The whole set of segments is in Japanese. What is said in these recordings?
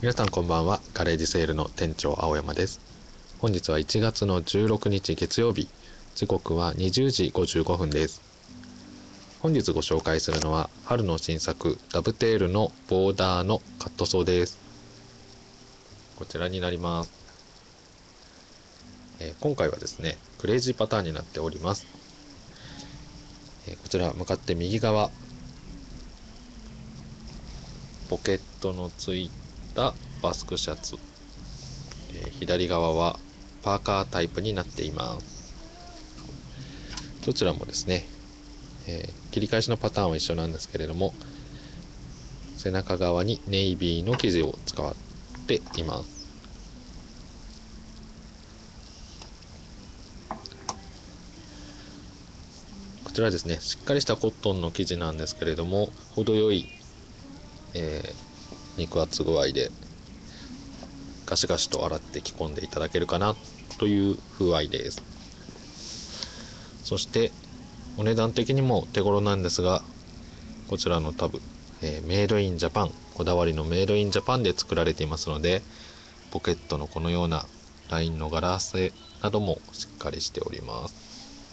皆さんこんばんは。ガレージセールの店長青山です。本日は1月の16日月曜日、時刻は20時55分です。本日ご紹介するのは春の新作ダブテールのボーダーのカットソーです。こちらになります。今回はですね、クレイジーパターンになっております。こちら向かって右側、ポケットのついたバスクシャツ、左側はパーカータイプになっています。どちらもですね、切り返しのパターンは一緒なんですけれども、背中側にネイビーの生地を使っています。こちらですね、しっかりしたコットンの生地なんですけれども、程よい、肉厚具合でガシガシと洗って着込んでいただけるかなという風合いです。そしてお値段的にも手頃なんですが、こちらのタブ、メイドインジャパン、こだわりのメイドインジャパンで作られていますので、ポケットのこのようなラインの柄合わせなどもしっかりしております。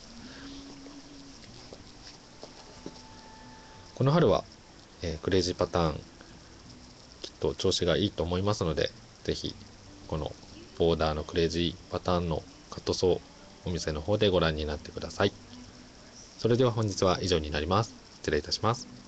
この春は、クレイジーパターンきっと調子がいいと思いますので、ぜひこのボーダーのクレイジーパターンのカットソー、お店の方でご覧になってください。それでは本日は以上になります。失礼いたします。